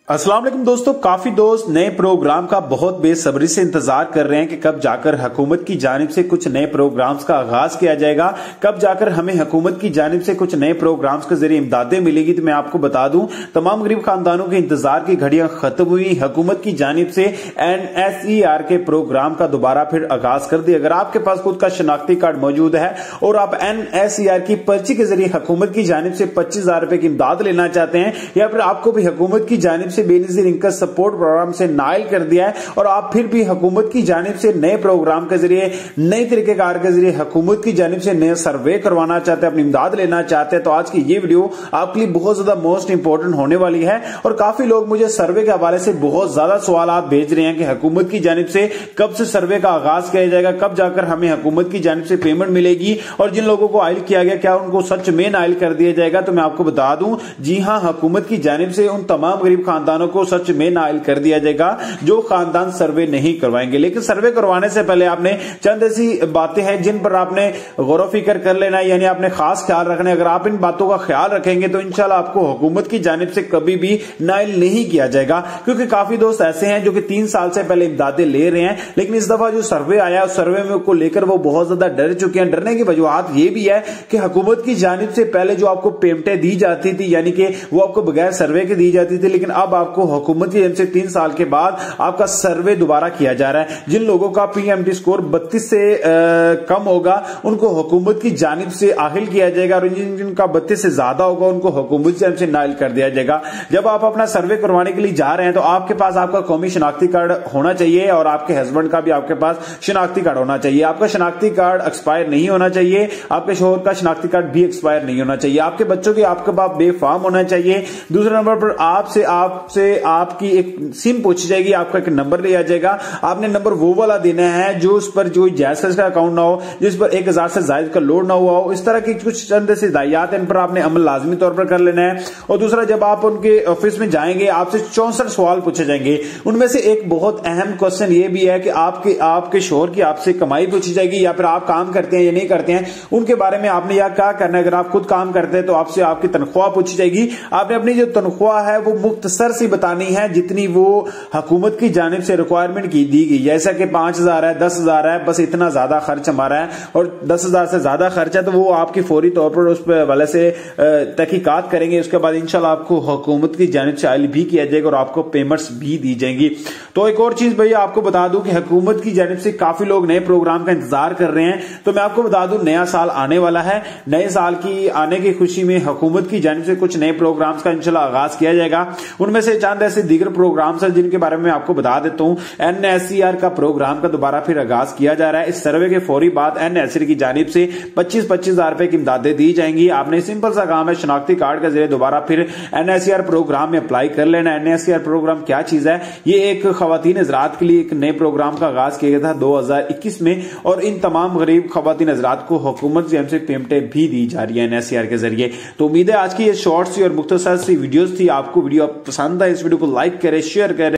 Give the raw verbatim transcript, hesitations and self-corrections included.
अस्सलाम वालेकुम दोस्तों, काफी दोस्त नए प्रोग्राम का बहुत बेसब्री से इंतजार कर रहे हैं कि कब जाकर हुकूमत की जानिब से कुछ नए प्रोग्राम्स का आगाज किया जाएगा, कब जाकर हमें हुकूमत की जानिब से कुछ नए प्रोग्राम्स के जरिए इमदादें मिलेगी। तो मैं आपको बता दूं, तमाम गरीब खानदानों के इंतजार की घड़ियां खत्म हुई। हुकूमत की जानिब से एन एस ई आर के प्रोग्राम का दोबारा फिर आगाज कर दिया। अगर आपके पास खुद का शनाख्ती कार्ड मौजूद है और आप एन एस ई आर की पर्ची के जरिए हुकूमत की जानिब से पच्चीस हजार रुपए की इमदाद लेना चाहते हैं, या फिर आपको भी हुकूमत की जानिब से बेनजीर इनकम सपोर्ट प्रोग्राम से नाइल कर दिया है और आप फिर भी हुकूमत की जानिब से नए प्रोग्राम के जरिए, नए तरीकेकार के जरिए हुकूमत की जानिब से नया सर्वे करवाना चाहते हैं, अपनी इमदाद लेना चाहते हैं, तो आज की ये वीडियो आपके लिए बहुत ज्यादा मोस्ट इंपॉर्टेंट होने वाली है। और काफी लोग मुझे सर्वे के हवाले से बहुत ज्यादा सवाल भेज रहे हैं कि हुकूमत की जानिब से कब से सर्वे का आगाज किया जाएगा, कब जाकर हमें हुकूमत की जानिब से पेमेंट मिलेगी, और जिन लोगों को आइल किया गया क्या उनको सच में नाइल कर दिया जाएगा। तो मैं आपको बता दूं, जी हां, हुकूमत की जानिब से उन तमाम गरीब खानदानों को सच में नाइल कर दिया जाएगा जो खानदान सर्वे नहीं करवाएंगे। लेकिन सर्वे करवाने से पहले आपने चंद ऐसी बातें हैं जिन पर आपने गौर फिक्र कर लेना है, यानी आपने खास ख्याल रखना है। अगर आप इन बातों का ख्याल रखेंगे तो इंशाल्लाह आपको हुकूमत की जानिब से कभी भी नाइल नहीं किया जाएगा। क्योंकि काफी दोस्त ऐसे हैं जो कि तीन साल से पहले इमदादें ले रहे हैं, लेकिन इस दफा जो सर्वे आया उस सर्वे में को लेकर वो बहुत ज्यादा डर चुके हैं। डरने की वजूहत ये भी है कि हुकूमत की जानिब से पहले जो आपको पेमेंटें दी जाती थी, यानी कि वो आपको बगैर सर्वे के दी जाती थी, लेकिन अब आपको हुकूमत की जानिब से तीन साल के बाद आपका सर्वे दोबारा किया जा रहा है। जिन लोगों का पीएमटी स्कोर बत्तीस से आ, कम होगा उनको हुकूमत की जानिब से आहिल किया जाएगा, और जिन जिनका बत्तीस से ज्यादा होगा उनको हुकूमत की जानिब से नाइल कर दिया जाएगा। जब आप अपना सर्वे करवाने के लिए जा रहे हैं तो आपके पास आपका कौमी शनाख्ती कार्ड होना चाहिए, और आपके हस्बैंड का भी आपके पास शनाख्ती कार्ड होना चाहिए। आपका शनाख्ती कार्ड एक्सपायर नहीं होना चाहिए, आपके शोहर का शनाख्ती कार्ड भी एक्सपायर नहीं होना चाहिए, आपके बच्चों के आपके पास बेफाम होना चाहिए। दूसरे नंबर पर आपसे आपसे आपकी एक सिम पूछी जाएगी, आपका एक नंबर लिया जाएगा, आपने नंबर वो वाला देना है जो उस पर जो जायज का अकाउंट ना हो, जिस पर एक हजार से ज्यादा का लोड ना हुआ हो। इस तरह की कुछ चंद ऐसी हिदायत इन पर आपने अमल लाजमी तौर पर कर लेना है। और दूसरा, जब आप उनके ऑफिस में जाएंगे आपसे चौसठ सवाल पूछे जाएंगे। उनमें से एक बहुत अहम क्वेश्चन ये भी है कि आपके आपके शोहर की आपसे कमाई पूछी जाएगी, या फिर आप काम करते हैं या नहीं करते हैं उनके बारे में आपने या क्या करना है। अगर आप खुद काम करते हैं तो आपसे आपकी तनख्वाह पूछी जाएगी। आपने अपनी जो तनख्वाह है वो मुख्तसर सी बतानी है, जितनी वो हुकूमत की जानिब से रिक्वायरमेंट की दी गई। जैसा कि पांच हजार है, दस हजार है, बस इतना ज्यादा खर्च हमारा है, और दस हजार से ज्यादा खर्च है तो वो आपकी फौरी तौर पर उस वाले से तहकीकात करेंगे। उसके बाद इंशाल्लाह आपको हुकूमत की जानिब से आइल भी किया जाएगा और आपको पेमेंट्स भी दी जाएंगी। तो एक और चीज भैया आपको बता दूं कि हुकूमत की जानिब से काफी लोग नए प्रोग्राम का इंतजार कर रहे हैं। तो मैं आपको बता दूं, नया साल आने वाला है, नए साल की आने की खुशी में हुकूमत की जानिब से कुछ नए प्रोग्राम्स का इंशाल्लाह आगाज किया जाएगा। उनमें से चंद ऐसे दीगर प्रोग्राम्स हैं जिनके बारे में आपको बता देता हूं। एन एस ई आर का प्रोग्राम का दोबारा फिर आगाज किया जा रहा है। इस सर्वे के फौरी बाद एन एस ई आर की जानिब से पच्चीस पच्चीस हजार रुपए की इमदादें दी जाएंगी। आपने सिंपल सा काम है, शनाख्ती कार्ड के जरिए दोबारा फिर N S E R program में अप्लाई कर लेना। N S E R program क्या चीज है? ये एक खवातीन हजरात के लिए एक नए प्रोग्राम का आगाज किया गया था दो हजार इक्कीस में, और इन तमाम गरीब खवातीन हजरात को हुकूमत से हमसे पेमेंटें भी दी जा रही है एन एस ई आर के जरिए। तो उम्मीद है आज की ये शॉर्ट सी और मुख्तसर सी वीडियोस थी, आपको वीडियो पसंद है। इस वीडियो को लाइक करें, शेयर करें।